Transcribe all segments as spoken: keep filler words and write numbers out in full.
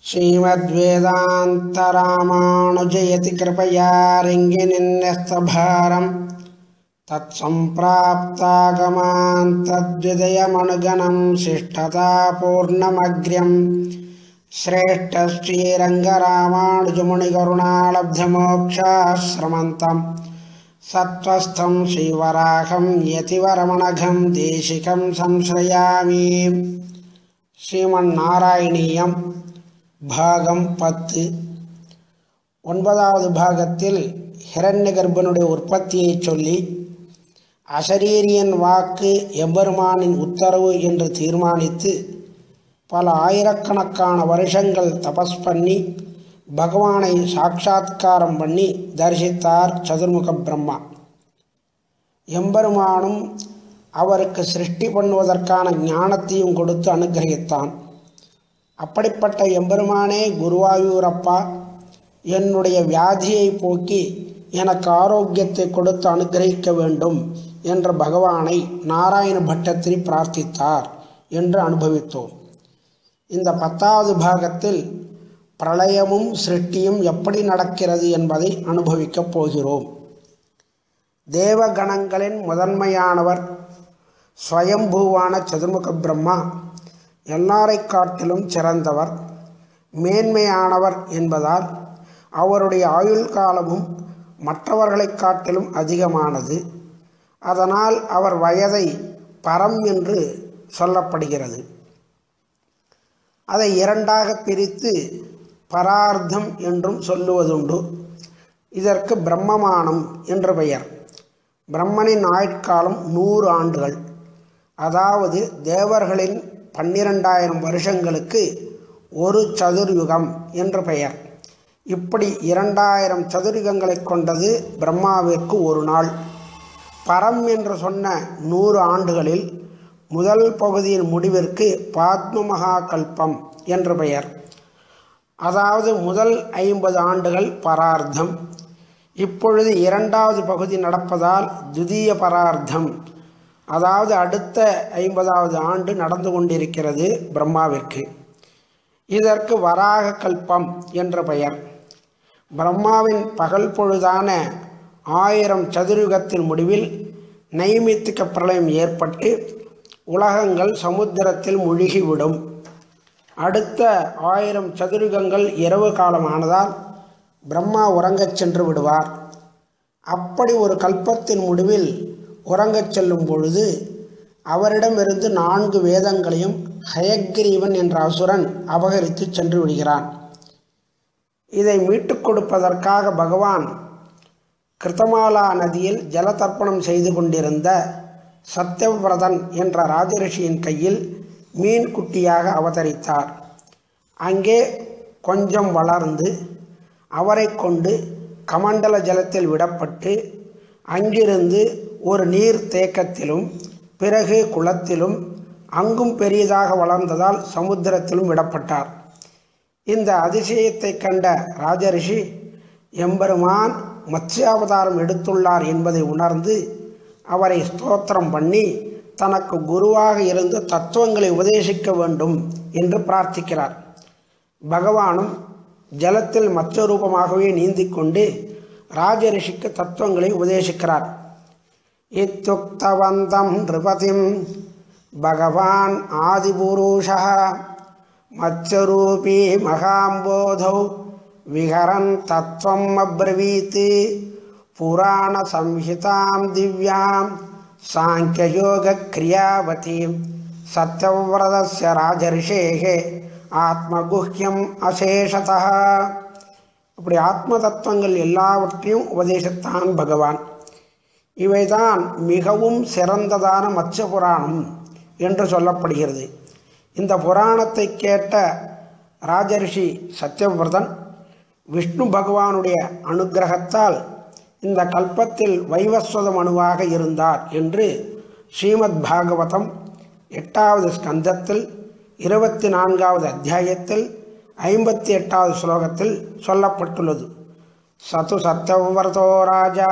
श्रीमद्वेदान्तरामानुजयति कृपया रिङ्गिनिन्यस्तभारं तत्सम्प्राप्तागमान् तद्विदयमनुगणं शिष्टतापूर्णमग्र्यं श्रेष्ठश्रीरङ्गरामानुजमुनिकरुणालब्धमोक्षाश्रमन्तं सत्त्वस्थं श्रीवराहं यतिवरमणघं देशिकं संश्रयामि. श्रीमन्नारायणीयं பாகம் பத்து. ஒன்பதாவது பாகத்தில் ஹிரண்யகர்ப்பனுடைய உற்பத்தியை சொல்லி அசரீரியன் வாக்கு எம்பெருமானின் உத்தரவு என்று தீர்மானித்து பல ஆயிரக்கணக்கான வருஷங்கள் தபஸ் பண்ணி பகவானை சாட்சாத்காரம் பண்ணி தரிசித்தார் சதுர்முக பிரம்மா. எம்பெருமானும் அவருக்கு சிருஷ்டி பண்ணுவதற்கான ஞானத்தையும் கொடுத்து அனுகிரகித்தான். அப்படிப்பட்ட எம்பெருமானே, குருவாயூரப்பா, என்னுடைய வியாதியை போக்கி எனக்கு ஆரோக்கியத்தை கொடுத்து அனுகிரகிக்க வேண்டும் என்ற பகவானை நாராயண பட்டத்திரி பிரார்த்தித்தார் என்று அனுபவித்தோம். இந்த பத்தாவது பாகத்தில் பிரளயமும் சிருஷ்டியும் எப்படி நடக்கிறது என்பதை அனுபவிக்கப் போகிறோம். தேவகணங்களின் முதன்மையானவர் ஸ்வயம்பூவான சதுர்முக பிரம்மா எல்லாரை காட்டிலும் சிறந்தவர், மேன்மையானவர் என்பதால் அவருடைய ஆயுள் காலமும் மற்றவர்களை காட்டிலும் அதிகமானது. அதனால் அவர் வயதை பரம் என்று சொல்லப்படுகிறது. அதை இரண்டாக பிரித்து பரார்த்தம் என்றும் சொல்லுவதுண்டு. இதற்கு பிரம்மமானம் என்று பெயர். பிரம்மனின் ஆயுட்காலம் நூறு ஆண்டுகள், அதாவது தேவர்களின் பன்னிரெண்டாயிரம் வருஷங்களுக்கு ஒரு சதுர்யுகம் என்று பெயர். இப்படி இரண்டாயிரம் சதுர்யுகங்களை கொண்டது பிரம்மாவிற்கு ஒரு நாள். பரம் என்று சொன்ன நூறு ஆண்டுகளில் முதல் பகுதியின் முடிவிற்கு பாத்ம மகா கல்பம் என்று பெயர். அதாவது முதல் ஐம்பது ஆண்டுகள் பரார்த்தம். இப்பொழுது இரண்டாவது பகுதி நடப்பதால் துதிய பரார்த்தம், அதாவது அடுத்த ஐம்பதாவது ஆண்டு நடந்து கொண்டிருக்கிறது பிரம்மாவிற்கு. இதற்கு வராக கல்பம் என்ற பெயர். பிரம்மாவின் பகல் பொழுதான ஆயிரம் சதுர்யுகத்தின் முடிவில் நைமித்திக பிரளயம் ஏற்பட்டு உலகங்கள் சமுத்திரத்தில் முழுகிவிடும். அடுத்த ஆயிரம் சதுர்யுகங்கள் இரவு காலமானதால் பிரம்மா உறங்கச் சென்று விடுவார். அப்படி ஒரு கல்பத்தின் முடிவில் உறங்கச் செல்லும் பொழுது அவரிடமிருந்து நான்கு வேதங்களையும் ஹயக்ரீவன் என்ற அசுரன் அபகரித்து சென்று விடுகிறான். இதை மீட்டுக் கொடுப்பதற்காக பகவான் கிருத்தமாலா நதியில் ஜலதர்ப்பணம் செய்து கொண்டிருந்த சத்யவிரதன் என்ற ராஜரிஷியின் கையில் மீன் குட்டியாக அவதரித்தார். அங்கே கொஞ்சம் வளர்ந்து அவரை கொண்டு கமண்டல ஜலத்தில் விடப்பட்டு அங்கிருந்து ஒரு நீர் தேக்கத்திலும் பிறகு குளத்திலும் அங்கும் பெரியதாக வளர்ந்ததால் சமுத்திரத்திலும் விடப்பட்டார். இந்த அதிசயத்தை கண்ட ராஜரிஷி எம்பெருமான் மத்ஸ்யாவதாரம் எடுத்துள்ளார் என்பதை உணர்ந்து அவரை ஸ்தோத்திரம் பண்ணி தனக்கு குருவாக இருந்து தத்துவங்களை உபதேசிக்க வேண்டும் என்று பிரார்த்திக்கிறார். பகவானும் ஜலத்தில் மத்ஸ்ய ரூபமாகவே நீந்திக்கொண்டு ராஜரிஷிக்கு தத்துவங்களை உபதேசிக்கிறார். இத்யுக்தவந்தம் நிருபதிம் பகவான் ஆதிபுருஷः மத்ஸ்யரூபி மகாம்போதௌ விஹரன் தத்வம் அப்ரவீத் புராண சம்ஹிதாம் திவ்யாம் சாங்கியயோக கிரியாவதீம் சத்யவிரதஸ்ய ராஜரிஷேஹே ஆத்மகுஹ்யம் அசேஷதः. இப்படி ஆத்ம தத்துவங்கள் எல்லாவற்றையும் உபதேசித்தான் பகவான். இவைதான் மிகவும் சிறந்ததான மத்ஸ்ய புராணம் என்று சொல்லப்படுகிறது. இந்த புராணத்தை கேட்ட ராஜரிஷி சத்யவிரதன் விஷ்ணு பகவானுடைய அனுக்கிரகத்தால் இந்த கல்பத்தில் வைவஸ்வத மனுவாக இருந்தார் என்று ஸ்ரீமத் பாகவதம் எட்டாவது ஸ்கந்தத்தில் இருபத்தி நான்காவது அத்தியாயத்தில் ஐம்பத்தி எட்டாவது ஸ்லோகத்தில் சொல்லப்பட்டுள்ளது. சது சத்யவிரதோ ராஜா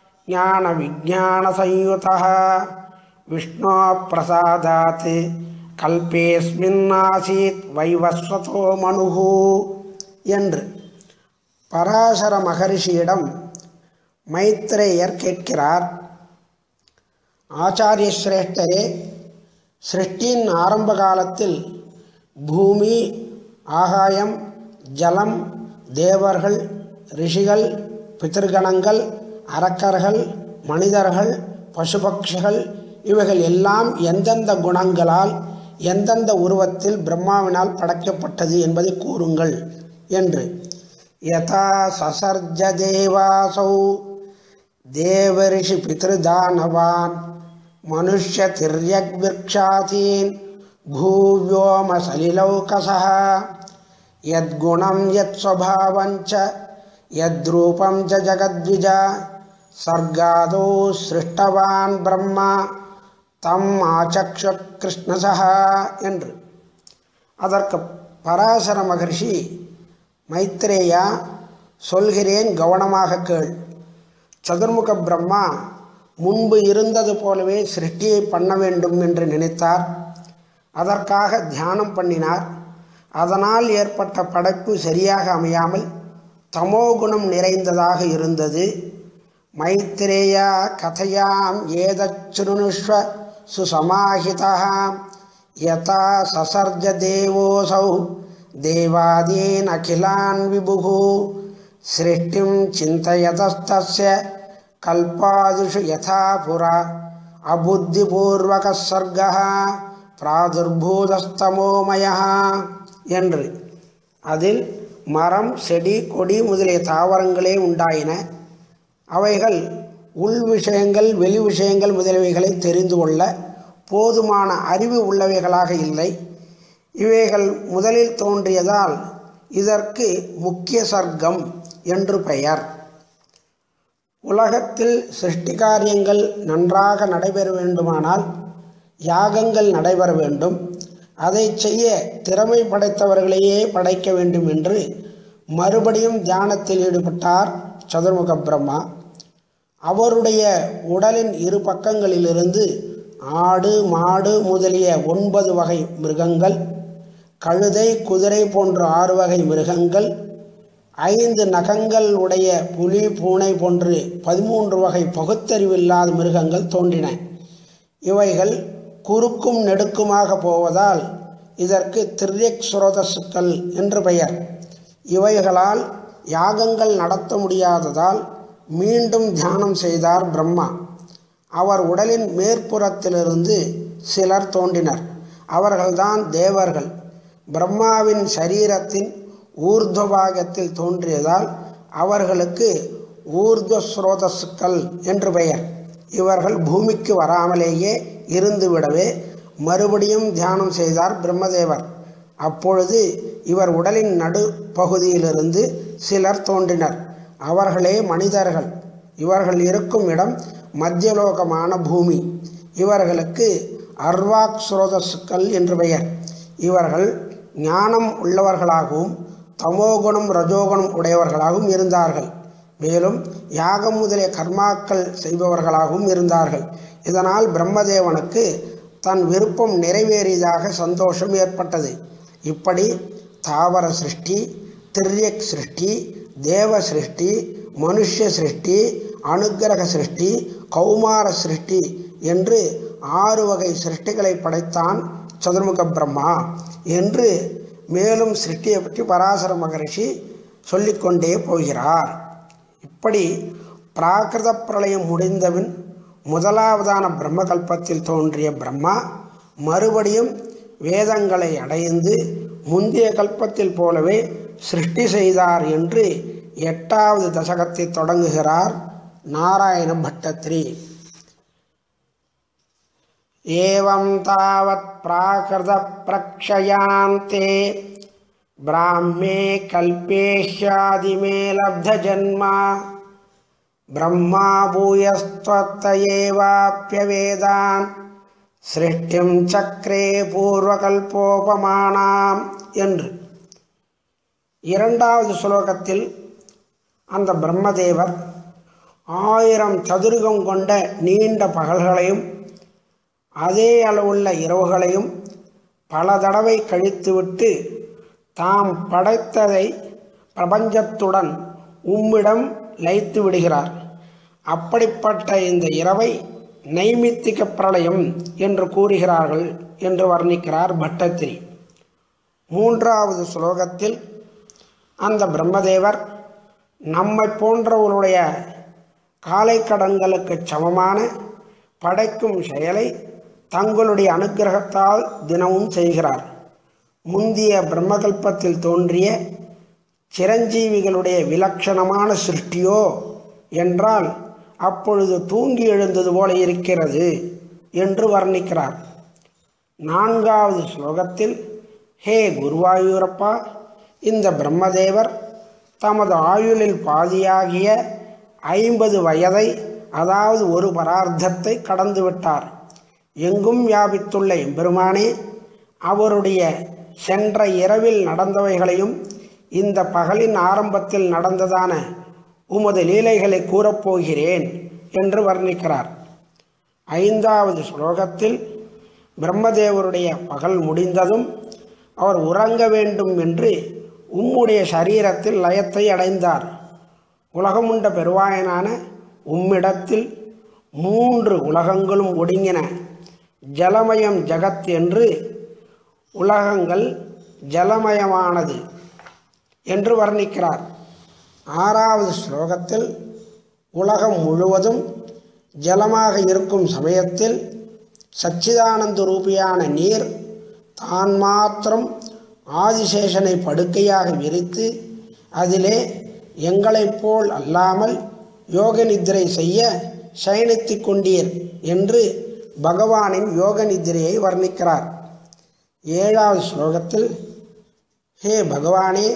ஞான விஜான சயுதः விஷ்ணோ பிரசாதாத் கல்பேஸ்மின் ஆசீத் வைவஸ்வதோ மனுஹு என்று பராசர மகரிஷியிடம் மைத்ரேயர் கேட்கிறார். ஆச்சாரிய சிரேஷ்டரே, சிருஷ்டியின் ஆரம்ப காலத்தில் பூமி, ஆகாயம், ஜலம், தேவர்கள், ரிஷிகள், பிதர்கணங்கள், அரக்கர்கள், மனிதர்கள், பசுபக்ஷிகள் இவைகள் எல்லாம் எந்தெந்த குணங்களால் எந்தெந்த உருவத்தில் பிரம்மாவினால் படைக்கப்பட்டது என்பதை கூறுங்கள் என்று. யதா சசர்ஜ தேவாசௌ தேவரிஷி பித்ருதானவான் மனுஷ்ய திர்யக்விக்ஷாதீன் பூவ்யோம சலிலௌகசஹ யத்குணம் யத் ஸ்வபாவஞ்ச யத்ரூபம் ச ஜகத்விஜா சர்காதோ சிருஷ்டவான் பிரம்மா தம் ஆசக்ஷ கிருஷ்ணசஹ என்று. அதற்கு பராசர மகர்ஷி, மைத்ரேயா, சொல்கிறேன் கவனமாக கேள். சதுர்முக பிரம்மா முன்பு இருந்தது போலவே சிருஷ்டியை பண்ண வேண்டும் என்று நினைத்தார். அதற்காக தியானம் பண்ணினார். அதனால் ஏற்பட்ட படைப்பு சரியாக அமையாமல் தமோகுணம் நிறைந்ததாக இருந்தது. மைத்ரேயா கதையாம் ஏதச்சுருணுஷ்வ சுசமாஹிதஹ யதா சசர்ஜ தேவோசௌ தேவாதீன் அகிலான் விபுகு சிருஷ்டிம் சிந்தயதஸ்தஸ்ய கல்பாதிஷு யதா புரா அபுத்திபூர்வக சர்கः பிராதுர்பூதஸ்தமோமயः என்று. அதில் மரம், செடி, கொடி முதலிய தாவரங்களே உண்டாயின. அவைகள் உள் விஷயங்கள், வெளி விஷயங்கள் முதலியவைகளை தெரிந்து கொள்ள போதுமான அறிவு உள்ளவைகளாக இல்லை. இவைகள் முதலில் தோன்றியதால் இதற்கு முக்கிய சர்க்கம் என்று பெயர். உலகத்தில் சிருஷ்டி காரியங்கள் நன்றாக நடைபெற வேண்டுமானால் யாகங்கள் நடைபெற வேண்டும். அதை செய்ய திறமை படைத்தவர்களையே படைக்க வேண்டும் என்று மறுபடியும் தியானத்தில் ஈடுபட்டார் சதுர்முக பிரம்மா. அவருடைய உடலின் இரு பக்கங்களிலிருந்து ஆடு, மாடு முதலிய ஒன்பது வகை மிருகங்கள், கழுதை, குதிரை போன்ற ஆறு வகை மிருகங்கள், ஐந்து நகங்கள் உடைய புலி, பூனை போன்று பதிமூன்று வகை பகுத்தறிவில்லாத மிருகங்கள் தோன்றின. இவைகள் குறுக்கும் நெடுக்குமாக போவதால் இதற்கு திர்யக் சுரோதசுக்கள் என்று பெயர். இவைகளால் யாகங்கள் நடத்த முடியாததால் மீண்டும் தியானம் செய்தார் பிரம்மா. அவர் உடலின் மேற்புறத்திலிருந்து சிலர் தோன்றினர். அவர்கள்தான் தேவர்கள். பிரம்மாவின் சரீரத்தின் ஊர்துவபாகத்தில் தோன்றியதால் அவர்களுக்கு ஊர்துவஸ்ரோதசுக்கள் என்று பெயர். இவர்கள் பூமிக்கு வராமலேயே இருந்துவிடவே மறுபடியும் தியானம் செய்தார் பிரம்மதேவர். அப்பொழுது இவர் உடலின் நடு பகுதியிலிருந்து சிலர் தோன்றினர். அவர்களே மனிதர்கள். இவர்கள் இருக்கும் இடம் மத்தியலோகமான பூமி. இவர்களுக்கு அர்வாக் ஸ்ரோதசுக்கள் என்று பெயர். இவர்கள் ஞானம் உள்ளவர்களாகவும் தமோகுணம், ரஜோகுணம் உடையவர்களாகவும் இருந்தார்கள். மேலும் யாகம் முதலிய கர்மாக்கள் செய்பவர்களாகவும் இருந்தார்கள். இதனால் பிரம்மதேவனுக்கு தன் விருப்பம் நிறைவேறியதாக சந்தோஷம் ஏற்பட்டது. இப்படி தாவர சிருஷ்டி, திர்யக் சிருஷ்டி, தேவ சிருஷ்டி, மனுஷ்ய சிருஷ்டி, அனுக்கிரக சிருஷ்டி, கௌமார சிருஷ்டி என்று ஆறு வகை சிருஷ்டிகளை படைத்தான் சதுர்முக பிரம்மா என்று மேலும் சிருஷ்டியை பற்றி பராசர மகரிஷி சொல்லிக்கொண்டே போகிறார். இப்படி பிராகிருத பிரளயம் முடிந்தபின் முதலாவதான பிரம்மகல்பத்தில் தோன்றிய பிரம்மா மறுபடியும் வேதங்களை அடைந்து முந்தைய கல்பத்தில் போலவே சிருஷ்டி செய்தார் என்று எட்டாவது தசகத்தை தொடங்குகிறார் நாராயண பட்டத்ரி. ஏவம் தாவத் பிராகிருத பிரக்ஷயாந்தே பிராமே கல்பேஷ்யாதிமே லப்த ஜன்மா பிரம்மா பூயஸ்த்வத்தயேவாப்யவேதான் சிருஷ்டிம் சக்ரே பூர்வகல்போபமானாம் என்று. இரண்டாவது ஸ்லோகத்தில் அந்த பிரம்மதேவர் ஆயிரம் சதுர்கம் கொண்ட நீண்ட பகல்களையும் அதே அளவுள்ள இரவுகளையும் பல தடவை கழித்துவிட்டு தாம் படைத்ததை பிரபஞ்சத்துடன் உம்மிடம் லயித்து விடுகிறார். அப்படிப்பட்ட இந்த இரவை நைமித்திக பிரளயம் என்று கூறுகிறார்கள் என்று வர்ணிக்கிறார் பட்டத்திரி. மூன்றாவது ஸ்லோகத்தில் அந்த பிரம்மதேவர் நம்மை போன்றவர்களுடைய காலை கடன்களுக்கு சமமான படைக்கும் செயலை தங்களுடைய அனுக்கிரகத்தால் தினமும் செய்கிறார். முந்திய பிரம்மகல்பத்தில் தோன்றிய சிரஞ்சீவிகளுடைய விலட்சணமான சிருஷ்டியோ என்றால் அப்பொழுது தூங்கி எழுந்தது போல இருக்கிறது என்று வர்ணிக்கிறார். நான்காவது ஸ்லோகத்தில் ஹே குருவாயூரப்பா, இந்த பிரம்மதேவர் தமது ஆயுளில் பாதியாகிய ஐம்பது வயதை, அதாவது ஒரு பரார்த்தத்தை கடந்துவிட்டார். எங்கும் வியாபித்துள்ள எம்பெருமானே, அவருடைய சென்ற இரவில் நடந்தவைகளையும் இந்த பகலின் ஆரம்பத்தில் நடந்ததான உமது லீலைகளை கூறப்போகிறேன் என்று வர்ணிக்கிறார். ஐந்தாவது ஸ்லோகத்தில் பிரம்மதேவருடைய பகல் முடிந்ததும் அவர் உறங்க வேண்டும் என்று உம்முடைய சரீரத்தில் லயத்தை அடைந்தார். உலகமுண்ட பெருவாயனான உம்மிடத்தில் மூன்று உலகங்களும் ஒடுங்கின. ஜலமயம் ஜகத் என்று உலகங்கள் ஜலமயமானது என்று வர்ணிக்கிறார். ஆறாவது ஸ்லோகத்தில் உலகம் முழுவதும் ஜலமாக இருக்கும் சமயத்தில் சச்சிதானந்த ரூபியான நீர் தான் மாத்திரம் ஆதிசேஷனை படுக்கையாக விரித்து அதிலே எங்களைப் போல் அல்லாமல் யோக நித்திரை செய்ய சயனித்து கொண்டீர் என்று பகவானின் யோக நித்திரையை வர்ணிக்கிறார். ஏழாவது ஸ்லோகத்தில் ஹே பகவானே,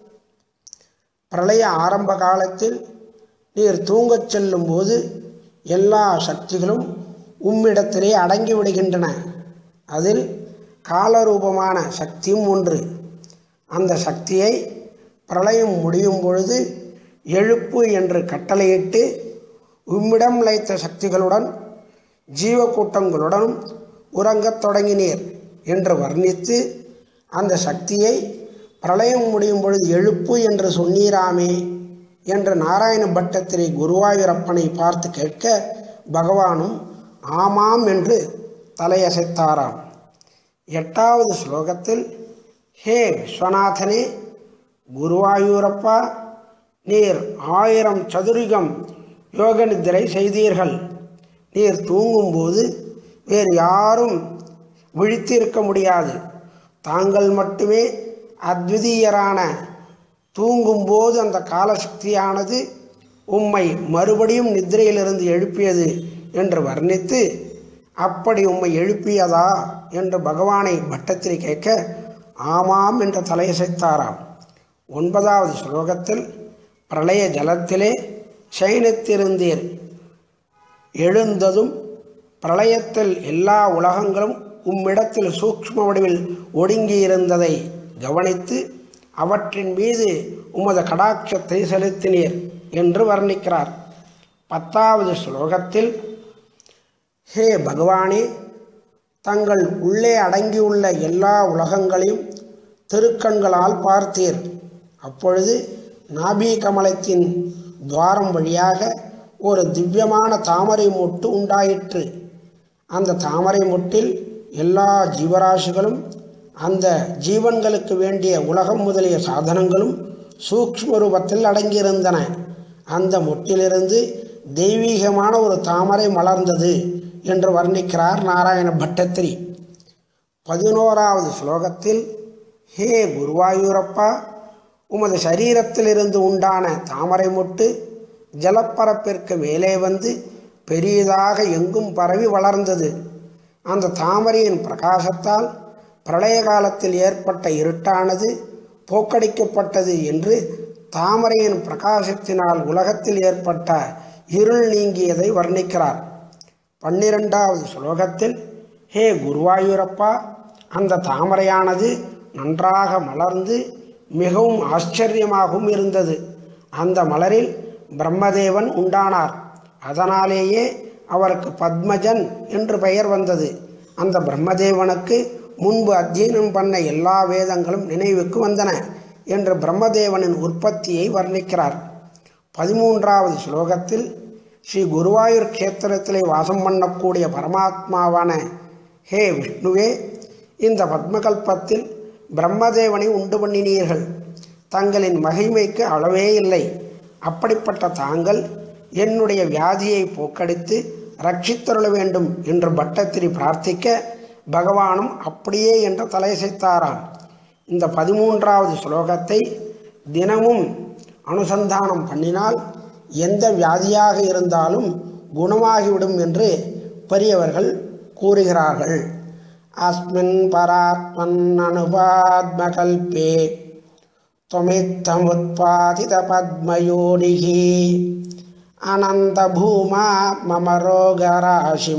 பிரளய ஆரம்ப காலத்தில் நீர் தூங்கச் செல்லும் போது எல்லா சக்திகளும் உம்மிடத்திலே அடங்கிவிடுகின்றன. அதில் காலரூபமான சக்தியும் ஒன்று. அந்த சக்தியை பிரளயம் முடியும் பொழுது எழுப்பு என்று கட்டளையிட்டு உம்மிடம் லயித்த சக்திகளுடன் ஜீவக்கூட்டங்களுடனும் உறங்கத் தொடங்கினீர் என்று வர்ணித்து அந்த சக்தியை பிரளயம் முடியும் பொழுது எழுப்பு என்று சொன்னீராமே என்று நாராயண பட்டத்திரி குருவாயூரப்பனை பார்த்து கேட்க பகவானும் ஆமாம் என்று தலையசைத்தாராம். எட்டாவது ஸ்லோகத்தில் ஹே விஸ்வநாதனே, குருவாயூரப்பா, நீர் ஆயிரம் சதுரிகம் யோக நித்திரை செய்தீர்கள். நீர் தூங்கும்போது வேறு யாரும் விழித்திருக்க முடியாது. தாங்கள் மட்டுமே அத்விதீயரான. தூங்கும்போது அந்த காலசக்தியானது உம்மை மறுபடியும் நித்திரையிலிருந்து எழுப்பியது என்று வர்ணித்து, அப்படி உம்மை எழுப்பியதா என்று பகவானை பட்டத்திரி கேட்க ஆமாம் என்று தலையசைத்தாராம். ஒன்பதாவது ஸ்லோகத்தில் பிரளய ஜலத்திலே சயனித்திருந்தீர். எழுந்ததும் பிரளயத்தில் எல்லா உலகங்களும் உம்மிடத்தில் சூக்ஷ்ம வடிவில் ஒடுங்கியிருந்ததை கவனித்து அவற்றின் மீது உமது கடாட்சத்தை செலுத்தினீர் என்று வர்ணிக்கிறார். பத்தாவது ஸ்லோகத்தில் ஹே பகவானே, தங்கள் உள்ளே அடங்கியுள்ள எல்லா உலகங்களையும் திருக்கண்களால் பார்த்தீர். அப்பொழுது நாபி கமலத்தின் துவாரம் வழியாக ஒரு திவ்யமான தாமரை மொட்டு உண்டாயிற்று. அந்த தாமரை மொட்டில் எல்லா ஜீவராசிகளும் அந்த ஜீவன்களுக்கு வேண்டிய உலகம் முதலிய சாதனங்களும் சூக்ஷ்ம ரூபத்தில் அடங்கியிருந்தன. அந்த மொட்டிலிருந்து தெய்வீகமான ஒரு தாமரை மலர்ந்தது என்று வர்ணிக்கிறார் நாராயண பட்டத்திரி. பதினோராவது ஸ்லோகத்தில் ஹே குருவாயூரப்பா, உமது சரீரத்திலிருந்து உண்டான தாமரை மொட்டு ஜலப்பரப்பிற்கு மேலே வந்து பெரியதாக எங்கும் பரவி வளர்ந்தது. அந்த தாமரையின் பிரகாசத்தால் பிரளய காலத்தில் ஏற்பட்ட இருட்டானது போக்கடிக்கப்பட்டது என்று தாமரையின் பிரகாசத்தினால் உலகத்தில் ஏற்பட்ட இருள் நீங்கியதை வர்ணிக்கிறார். பன்னிரெண்டாவது ஸ்லோகத்தில் ஹே குருவாயூரப்பா, அந்த தாமரையானது நன்றாக மலர்ந்து மிகவும் ஆச்சரியமாகவும் இருந்தது. அந்த மலரில் பிரம்மதேவன் உண்டானார். அதனாலேயே அவருக்கு பத்மஜன் என்று பெயர் வந்தது. அந்த பிரம்மதேவனுக்கு முன்பு அத்தியனம் பண்ண எல்லா வேதங்களும் நினைவுக்கு வந்தன என்று பிரம்மதேவனின் உற்பத்தியை வர்ணிக்கிறார். பதிமூன்றாவது ஸ்லோகத்தில் ஸ்ரீ குருவாயூர் க்ஷேத்திரத்திலே வாசம் பண்ணக்கூடிய பரமாத்மாவான ஹே விஷ்ணுவே, இந்த பத்மகல்பத்தில் பிரம்மதேவனை உண்டு பண்ணினீர்கள். தங்களின் மகிமைக்கு அளவே இல்லை. அப்படிப்பட்ட தாங்கள் என்னுடைய வியாதியை போக்கடித்து ரட்சித்தருள வேண்டும் என்று பட்டத்திரி பிரார்த்திக்க பகவானும் அப்படியே என்று தலையசைத்தாராம். இந்த பதிமூன்றாவது ஸ்லோகத்தை தினமும் அனுசந்தானம் பண்ணினால் எந்த வியாதியாக இருந்தாலும் குணமாகிவிடும் என்று பெரியவர்கள் கூறுகிறார்கள். அஸ்மின் பராத்மன் அனுபாத்மகல்பே त्वमित्थमुत्पादित पद्मयोनिः अनंत भूमा मम रोगराशिं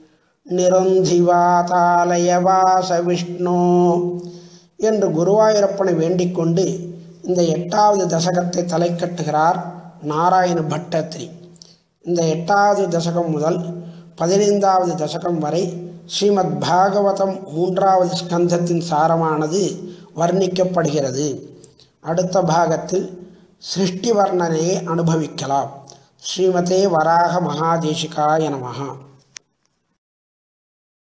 நிருந்திவாதாலயவாச விஷ்ணு என்று குருவாயூரப்பனை வேண்டிக் கொண்டு இந்த எட்டாவது தசகத்தை தலை கட்டுகிறார் நாராயண பட்டத்திரி. இந்த எட்டாவது தசகம் முதல் பதினைந்தாவது தசகம் வரை ஸ்ரீமத் பாகவதம் மூன்றாவது ஸ்கந்தத்தின் சாரமானது வர்ணிக்கப்படுகிறது. அடுத்த பாகத்தில் சிருஷ்டி வர்ணனையை அனுபவிக்கலாம். ஸ்ரீமதே வராக மகாதேசிகாய நமஹ.